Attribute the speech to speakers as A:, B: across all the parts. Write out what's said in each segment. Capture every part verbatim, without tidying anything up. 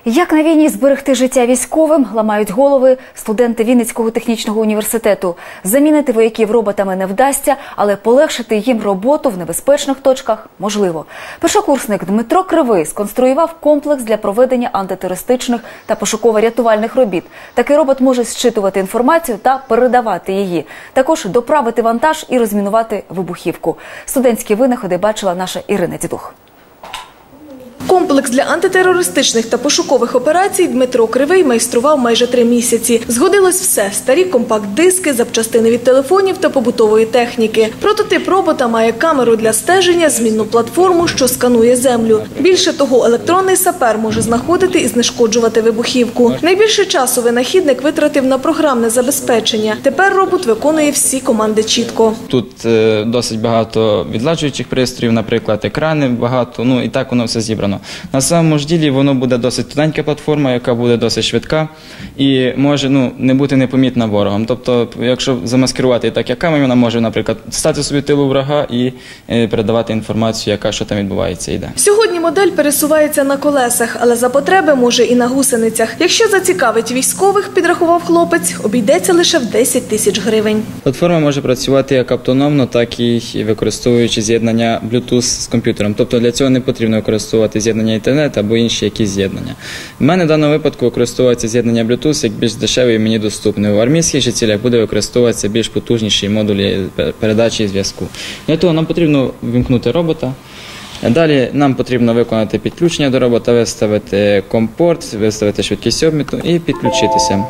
A: Як на війні зберегти життя військовим, ламають голови студенти Вінницького технічного університету. Замінити вояків роботами не вдасться, але полегшити їм роботу в небезпечних точках можливо. Першокурсник Дмитро Кривий сконструював комплекс для проведення антитерористичних та пошуково-рятувальних робіт. Такий робот може зчитувати інформацію та передавати її. Також доправити вантаж і розмінувати вибухівку. Студентські винаходи бачила наша Ірина Дідух.
B: Комплекс для антитерористичних та пошукових операцій Дмитро Кривий майстрував майже три місяці. Згодилось все – старі компакт-диски, запчастини від телефонів та побутової техніки. Прототип робота має камеру для стеження, змінну платформу, що сканує землю. Більше того, електронний сапер може знаходити і знешкоджувати вибухівку. Найбільше часу винахідник витратив на програмне забезпечення. Тепер робот виконує всі команди чітко.
C: Тут е, досить багато відладжуючих пристроїв, наприклад, екрани багато, ну і так воно все зібрано. На самому ж ділі воно буде досить тоненька платформа, яка буде досить швидка і може ну, не бути непомітна ворогом. Тобто, якщо замаскирувати так, як камінь, вона може, наприклад, стати собі тилу врага і е, передавати інформацію, яка що там відбувається і де.
B: Сьогодні модель пересувається на колесах, але за потреби може і на гусеницях. Якщо зацікавить військових, підрахував хлопець, обійдеться лише в десять тисяч гривень.
C: Платформа може працювати як автономно, так і використовуючи з'єднання Bluetooth з комп'ютером. Тобто для цього не потрібно використовувати з'єднання інтернету або інші якісь з'єднання. У мене в даному випадку використовується з'єднання Bluetooth як більш дешевий і мені доступний. У армійських же цілях буде використовуватися більш потужніші модулі передачі і зв'язку. Для того нам потрібно вимкнути робота. Далі нам потрібно виконати підключення до робота, виставити компорт, виставити швидкість обміту і підключитися.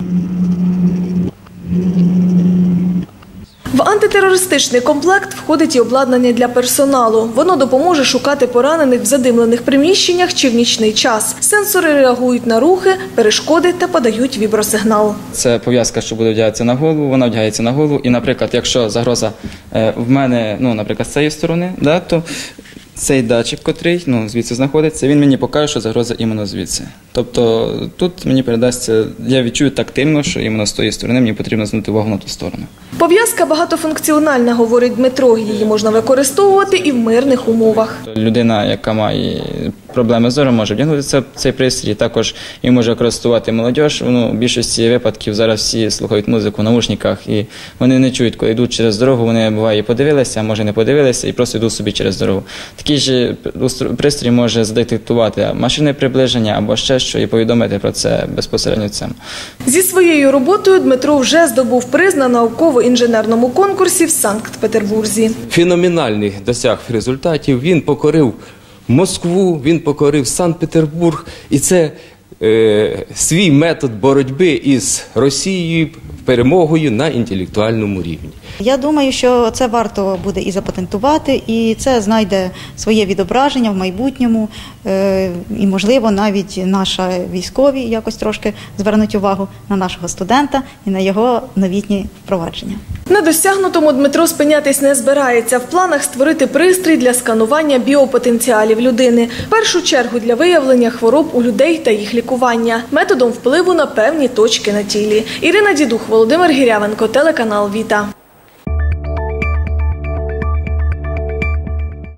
B: В антитерористичний комплект входить і обладнання для персоналу. Воно допоможе шукати поранених в задимлених приміщеннях чи в нічний час. Сенсори реагують на рухи, перешкоди та подають вібросигнал.
C: Це пов'язка, що буде вдягатися на голову, вона вдягається на голову. І, наприклад, якщо загроза в мене, ну, наприклад, з цієї сторони, да, то цей датчик, котрий ну, звідси знаходиться, він мені покаже, що загроза іменно звідси. Тобто тут мені передасться, я відчую тактильно, що іменно з тієї сторони мені потрібно звернути увагу на ту сторону.
B: Пов'язка багатофункціональна, говорить Дмитро. Її можна використовувати і в мирних умовах.
C: Людина, яка має проблеми з зором, може вдягнути цей пристрій. Також і може користувати молодь. Ну, в більшості випадків зараз всі слухають музику в наушниках і вони не чують, коли йдуть через дорогу, вони буває і подивилися, а може не подивилися і просто йдуть собі через дорогу. Такий же пристрій може задетектувати машинне приближення або ще що і повідомити про це безпосередньо цим.
B: Зі своєю роботою Дмитро вже здобув приз на науково-інженерному конкурсі в Санкт-Петербурзі.
D: Феноменальних досяг результатів. Він покорив Москву, він покорив Санкт-Петербург. І це е, свій метод боротьби із Росією, перемогою на інтелектуальному рівні.
E: Я думаю, що це варто буде і запатентувати, і це знайде своє відображення в майбутньому. І, можливо, навіть наші військові якось трошки звернуть увагу на нашого студента і на його новітні впровадження.
B: На досягнутому Дмитро спинятись не збирається. В планах створити пристрій для сканування біопотенціалів людини. В першу чергу для виявлення хвороб у людей та їх лікування. Методом впливу на певні точки на тілі. Ірина Дідух, Володимир Гірявенко, телеканал «Віта».